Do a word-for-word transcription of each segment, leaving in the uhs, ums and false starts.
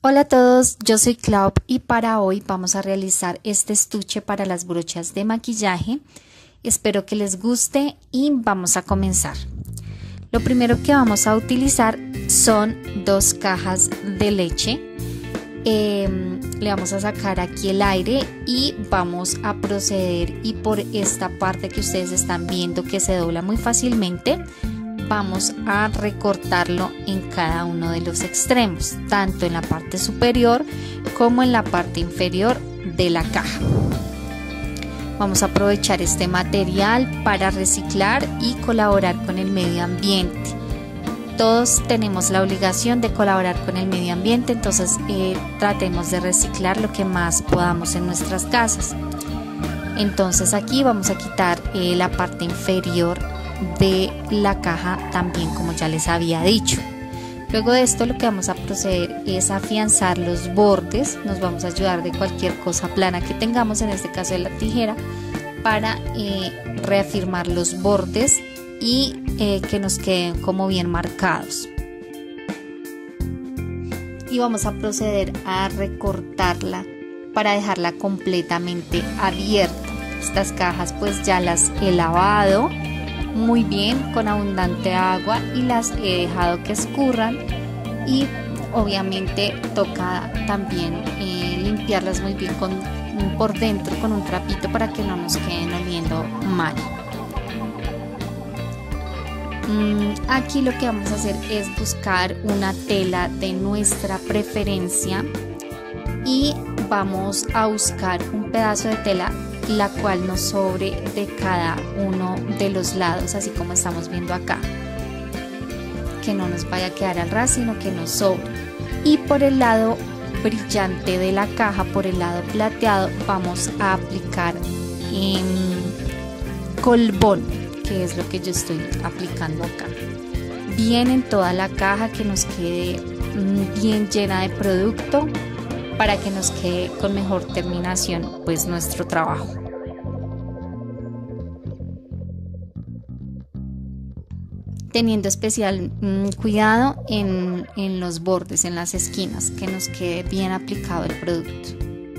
Hola a todos, yo soy Clau y para hoy vamos a realizar este estuche para las brochas de maquillaje. Espero que les guste y vamos a comenzar. Lo primero que vamos a utilizar son dos cajas de leche. Eh, le vamos a sacar aquí el aire y vamos a proceder, y por esta parte que ustedes están viendo que se dobla muy fácilmente, vamos a recortarlo en cada uno de los extremos, tanto en la parte superior como en la parte inferior de la caja. Vamos a aprovechar este material para reciclar y colaborar con el medio ambiente. Todos tenemos la obligación de colaborar con el medio ambiente, entonces eh, tratemos de reciclar lo que más podamos en nuestras casas. Entonces aquí vamos a quitar eh, la parte inferior de la caja también, como ya les había dicho. Luego de esto lo que vamos a proceder es afianzar los bordes. Nos vamos a ayudar de cualquier cosa plana que tengamos, en este caso de la tijera, para eh, reafirmar los bordes y eh, que nos queden como bien marcados. Y vamos a proceder a recortarla para dejarla completamente abierta. Estas cajas pues ya las he lavado muy bien con abundante agua y las he dejado que escurran, y obviamente toca también eh, limpiarlas muy bien con, por dentro con un trapito para que no nos queden oliendo mal. Mm, aquí lo que vamos a hacer es buscar una tela de nuestra preferencia y vamos a buscar un pedazo de tela la cual nos sobre de cada uno de los lados, así como estamos viendo acá, que no nos vaya a quedar al ras, sino que nos sobre. Y por el lado brillante de la caja, por el lado plateado, vamos a aplicar en colbón, que es lo que yo estoy aplicando acá, bien en toda la caja, que nos quede bien llena de producto, para que nos quede con mejor terminación pues nuestro trabajo. Teniendo especial mmm, cuidado en, en los bordes, en las esquinas, que nos quede bien aplicado el producto.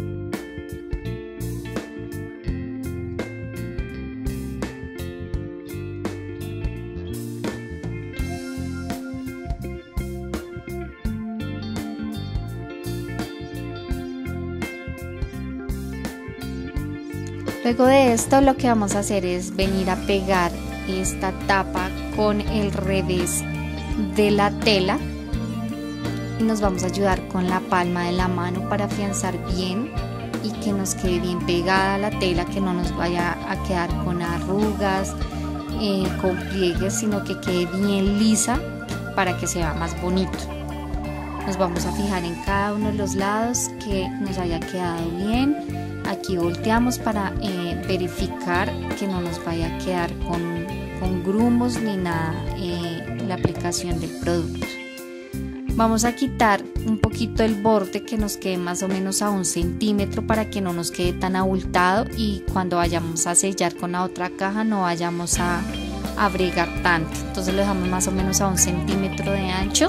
Luego de esto lo que vamos a hacer es venir a pegar esta tapa con el revés de la tela y nos vamos a ayudar con la palma de la mano para afianzar bien y que nos quede bien pegada la tela, que no nos vaya a quedar con arrugas, eh, con pliegues, sino que quede bien lisa para que se vea más bonito. Nos vamos a fijar en cada uno de los lados que nos haya quedado bien. Aquí volteamos para eh, verificar que no nos vaya a quedar con, con grumos ni nada eh, la aplicación del producto. Vamos a quitar un poquito el borde, que nos quede más o menos a un centímetro, para que no nos quede tan abultado y cuando vayamos a sellar con la otra caja no vayamos a, a bregar tanto. Entonces lo dejamos más o menos a un centímetro de ancho.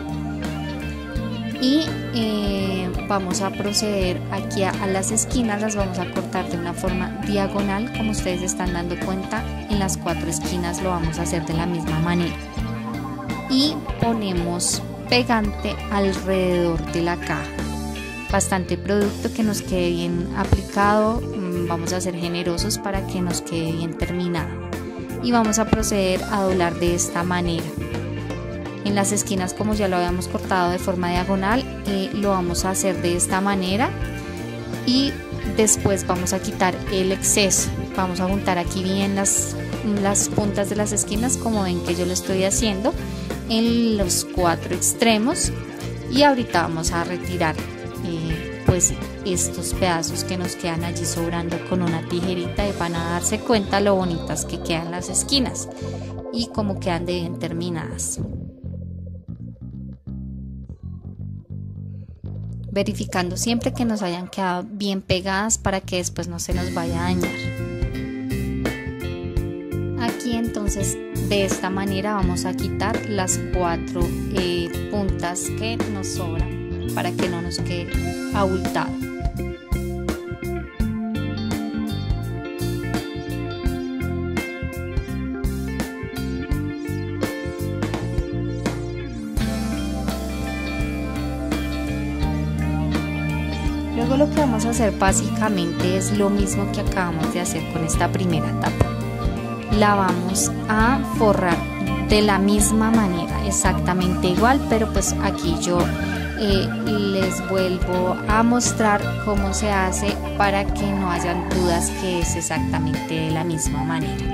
Y eh, vamos a proceder aquí a, a las esquinas, las vamos a cortar de una forma diagonal, como ustedes están dando cuenta. En las cuatro esquinas lo vamos a hacer de la misma manera y ponemos pegante alrededor de la caja. Bastante producto, que nos quede bien aplicado. Vamos a ser generosos para que nos quede bien terminado y vamos a proceder a doblar de esta manera. En las esquinas, como ya lo habíamos cortado de forma diagonal, eh, lo vamos a hacer de esta manera y después vamos a quitar el exceso. Vamos a juntar aquí bien las, las puntas de las esquinas, como ven que yo lo estoy haciendo, en los cuatro extremos, y ahorita vamos a retirar eh, pues estos pedazos que nos quedan allí sobrando con una tijerita, y van a darse cuenta lo bonitas que quedan las esquinas y cómo quedan de bien terminadas. Verificando siempre que nos hayan quedado bien pegadas para que después no se nos vaya a dañar. Aquí entonces de esta manera vamos a quitar las cuatro eh, puntas que nos sobran. para que no nos quede abultado. Luego lo que vamos a hacer básicamente es lo mismo que acabamos de hacer con esta primera tapa. La vamos a forrar de la misma manera, exactamente igual, pero pues aquí yo eh, les vuelvo a mostrar cómo se hace para que no hayan dudas que es exactamente de la misma manera.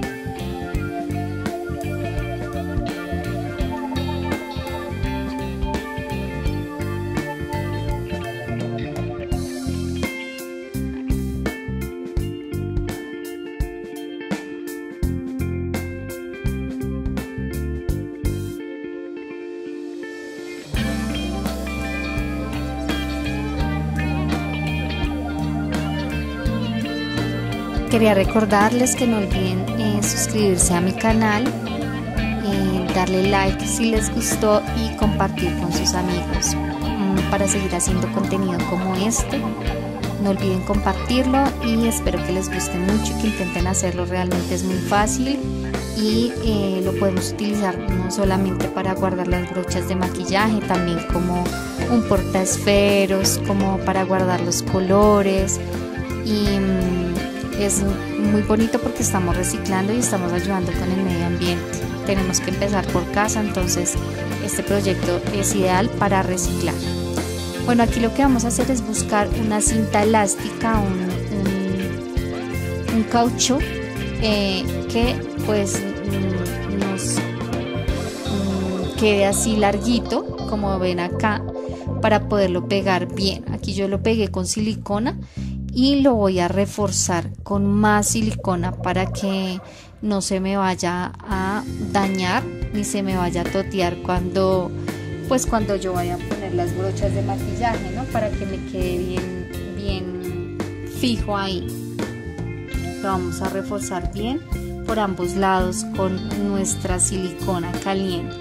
Quería recordarles que no olviden eh, suscribirse a mi canal, eh, darle like si les gustó y compartir con sus amigos mm, para seguir haciendo contenido como este. No olviden compartirlo y espero que les guste mucho y que intenten hacerlo. Realmente es muy fácil y eh, lo podemos utilizar no solamente para guardar las brochas de maquillaje, también como un portaesferos, como para guardar los colores y mm, es muy bonito porque estamos reciclando y estamos ayudando con el medio ambiente. Tenemos que empezar por casa, entonces este proyecto es ideal para reciclar. Bueno, aquí lo que vamos a hacer es buscar una cinta elástica, un, un, un caucho eh, que pues nos um, quede así larguito, como ven acá, para poderlo pegar bien. Aquí yo lo pegué con silicona y lo voy a reforzar con más silicona para que no se me vaya a dañar ni se me vaya a totear cuando pues cuando yo vaya a poner las brochas de maquillaje, ¿no? Para que me quede bien bien fijo ahí. Lo vamos a reforzar bien por ambos lados con nuestra silicona caliente.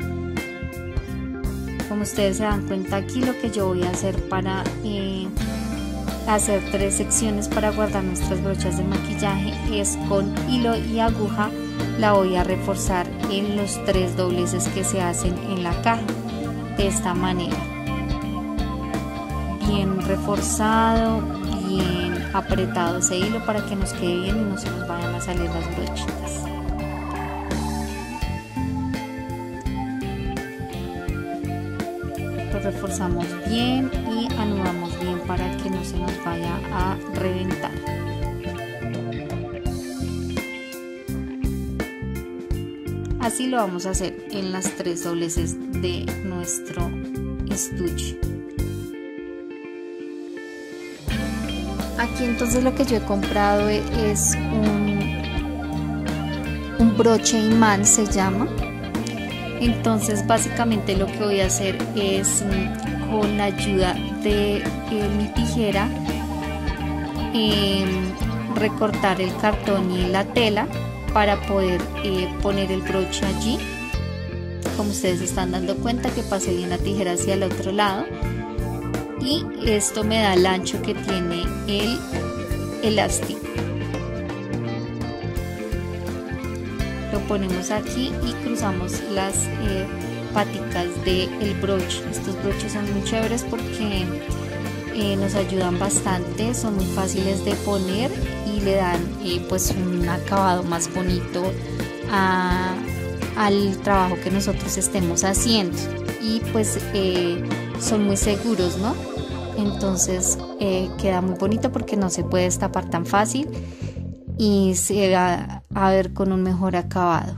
Como ustedes se dan cuenta, aquí lo que yo voy a hacer para eh, hacer tres secciones para guardar nuestras brochas de maquillaje es con hilo y aguja. La voy a reforzar en los tres dobleces que se hacen en la caja, de esta manera, bien reforzado, bien apretado ese hilo para que nos quede bien y no se nos vayan a salir las brochitas. Lo reforzamos bien y anudamos bien para que no se nos vaya a reventar. Así lo vamos a hacer en las tres dobleces de nuestro estuche. Aquí entonces lo que yo he comprado es un, un broche imán, se llama. Entonces básicamente lo que voy a hacer es con la ayuda de eh, mi tijera eh, recortar el cartón y la tela para poder eh, poner el broche allí. Como ustedes se están dando cuenta que pasé bien la tijera hacia el otro lado y esto me da el ancho que tiene el elástico. Lo ponemos aquí y cruzamos las eh, paticas del broche. Estos broches son muy chéveres porque eh, nos ayudan bastante, son muy fáciles de poner y le dan eh, pues un acabado más bonito a, al trabajo que nosotros estemos haciendo y pues eh, son muy seguros, ¿no? Entonces eh, queda muy bonito porque no se puede destapar tan fácil y se va a ver con un mejor acabado.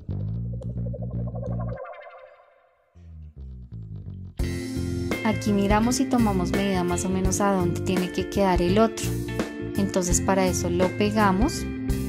Aquí miramos y tomamos medida más o menos a dónde tiene que quedar el otro. Entonces para eso lo pegamos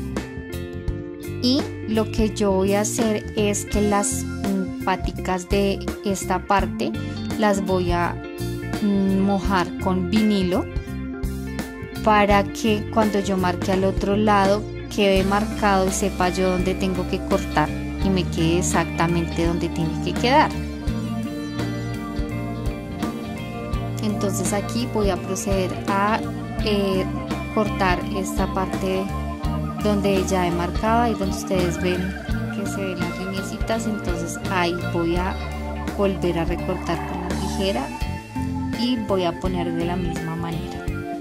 y lo que yo voy a hacer es que las mm, paticas de esta parte las voy a mm, mojar con vinilo para que cuando yo marque al otro lado quede marcado y sepa yo dónde tengo que cortar y me quede exactamente donde tiene que quedar. Entonces aquí voy a proceder a eh, cortar esta parte donde ya he marcado y donde ustedes ven que se ven las lineecitas. Entonces ahí voy a volver a recortar con la tijera y voy a poner de la misma manera.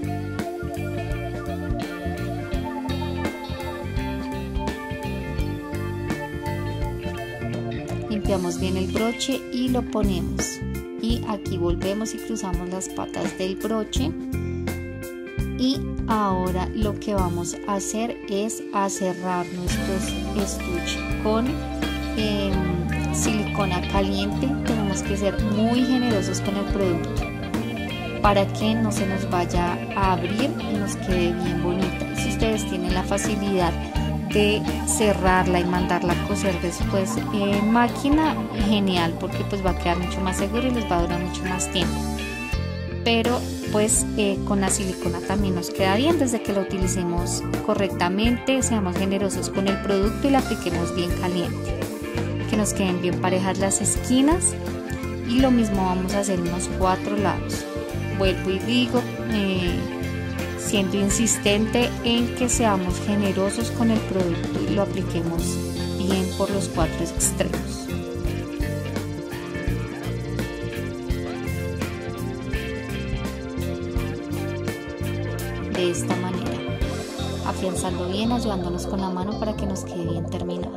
Limpiamos bien el broche y lo ponemos, y aquí volvemos y cruzamos las patas del broche. Y ahora lo que vamos a hacer es a cerrar nuestros estuches con eh, silicona caliente. Tenemos que ser muy generosos con el producto para que no se nos vaya a abrir y nos quede bien bonita. Y si ustedes tienen la facilidad de cerrarla y mandarla a coser después en máquina, genial, porque pues va a quedar mucho más seguro y les va a durar mucho más tiempo. Pero pues eh, con la silicona también nos queda bien, desde que lo utilicemos correctamente, seamos generosos con el producto y la apliquemos bien caliente, que nos queden bien parejas las esquinas. Y lo mismo vamos a hacer en los cuatro lados. Vuelvo y digo, eh, siendo insistente en que seamos generosos con el producto y lo apliquemos bien por los cuatro extremos. De esta manera, afianzando bien, ayudándonos con la mano para que nos quede bien terminado.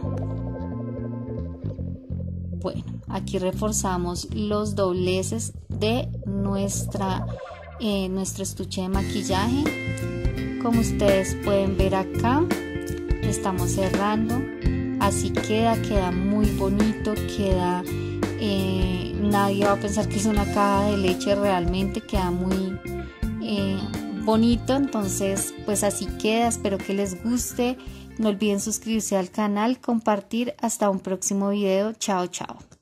Bueno, aquí reforzamos los dobleces de nuestra eh, nuestro estuche de maquillaje. Como ustedes pueden ver acá, estamos cerrando. Así queda, queda muy bonito, queda eh, nadie va a pensar que es una caja de leche, realmente queda muy eh, bonito. Entonces pues así queda, espero que les guste. No olviden suscribirse al canal, compartir. Hasta un próximo video. Chao, chao.